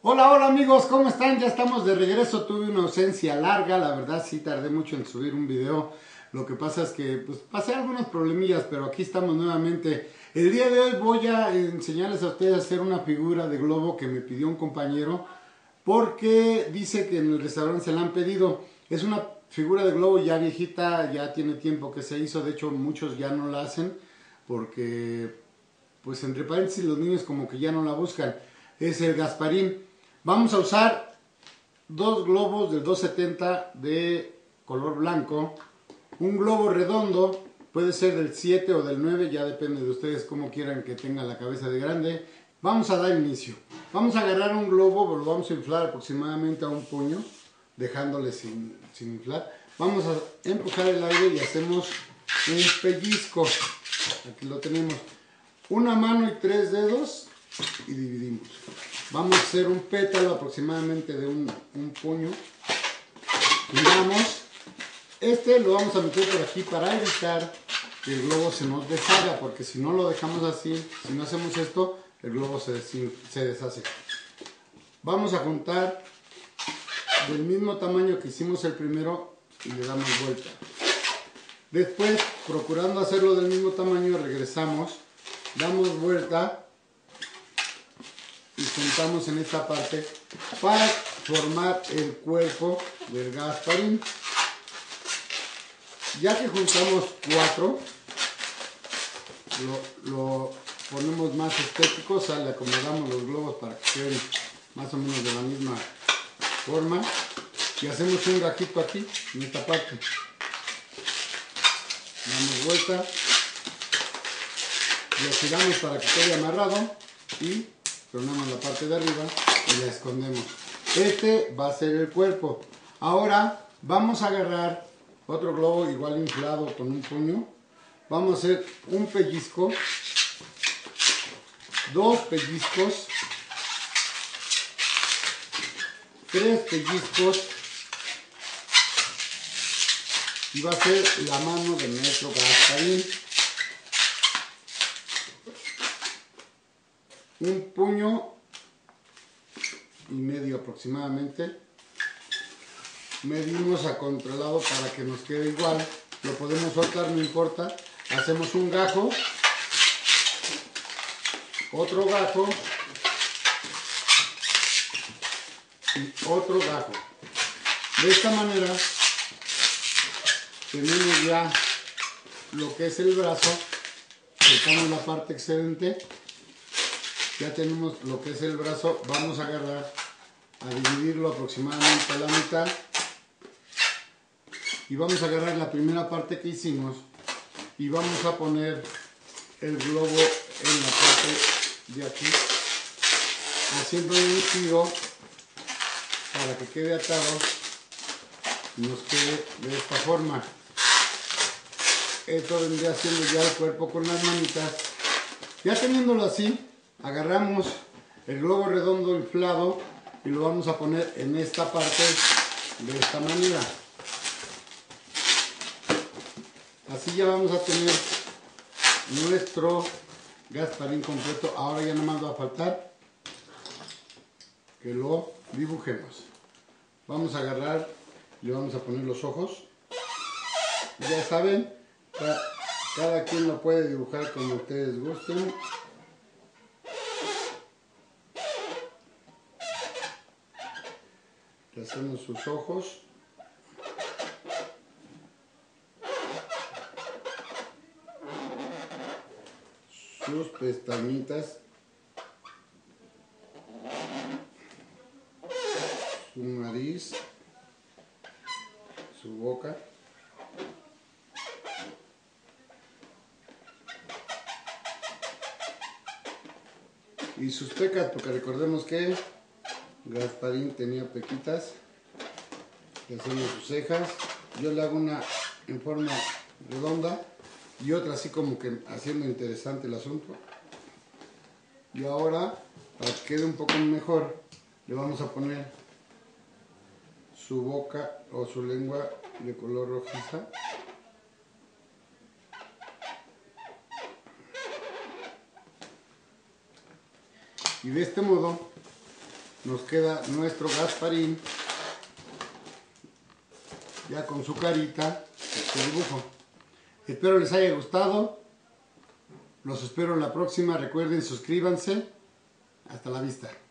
Hola, hola amigos, ¿cómo están? Ya estamos de regreso, tuve una ausencia larga, la verdad sí tardé mucho en subir un video. Lo que pasa es que pues pasé algunos problemillas, pero aquí estamos nuevamente. El día de hoy voy a enseñarles a ustedes a hacer una figura de globo que me pidió un compañero, porque dice que en el restaurante se la han pedido. Es una figura de globo ya viejita, ya tiene tiempo que se hizo, de hecho muchos ya no la hacen, porque pues entre paréntesis los niños como que ya no la buscan. Es el Gasparín. Vamos a usar dos globos del 270 de color blanco, un globo redondo, puede ser del 7 o del 9, ya depende de ustedes cómo quieran que tenga la cabeza de grande. Vamos a dar inicio. Vamos a agarrar un globo, lo vamos a inflar aproximadamente a un puño, dejándole sin inflar. Vamos a empujar el aire y hacemos un pellizco. Aquí lo tenemos. Una mano y 3 dedos y dividimos. Vamos a hacer un pétalo aproximadamente de un puño. Giramos. Este lo vamos a meter por aquí para evitar que el globo se nos deshaga, porque si no lo dejamos así, si no hacemos esto, el globo se deshace. Vamos a juntar del mismo tamaño que hicimos el primero y le damos vuelta. Después, procurando hacerlo del mismo tamaño, regresamos, damos vuelta y juntamos en esta parte para formar el cuerpo del Gasparín. Ya que juntamos 4, lo ponemos más estético, o sea, le acomodamos los globos para que queden más o menos de la misma forma y hacemos un gajito aquí en esta parte. Damos vuelta, lo giramos para que quede amarrado y tornamos la parte de arriba y la escondemos. Este va a ser el cuerpo. Ahora vamos a agarrar otro globo igual inflado con un puño. Vamos a hacer un pellizco, 2 pellizcos, 3 pellizcos y va a ser la mano de nuestro Gasparín. Un puño y medio aproximadamente. Medimos a contralado para que nos quede igual. Lo podemos soltar, no importa. Hacemos un gajo, otro gajo y otro gajo. De esta manera tenemos ya lo que es el brazo. Cortamos la parte excedente. Ya tenemos lo que es el brazo. Vamos a agarrar a dividirlo aproximadamente a la mitad y vamos a agarrar la primera parte que hicimos y vamos a poner el globo en la parte de aquí, haciendo un giro para que quede atado y nos quede de esta forma. Esto vendría siendo ya el cuerpo con las manitas. Ya teniéndolo así, agarramos el globo redondo inflado y lo vamos a poner en esta parte de esta manera. Así ya vamos a tener nuestro Gasparín completo. Ahora ya nada más va a faltar que lo dibujemos. Vamos a agarrar y le vamos a poner los ojos. Ya saben, cada quien lo puede dibujar como ustedes gusten. Le hacemos sus ojos. Sus pestañitas, su nariz, su boca, y sus pecas, porque recordemos que Gasparín tenía pequitas. Le hacemos sus cejas. Yo le hago una en forma redonda y otra así como que haciendo interesante el asunto. Y ahora, para que quede un poco mejor, le vamos a poner su boca o su lengua de color rojiza. Y de este modo nos queda nuestro Gasparín, ya con su carita, este dibujo. Espero les haya gustado, los espero en la próxima, recuerden suscríbanse, hasta la vista.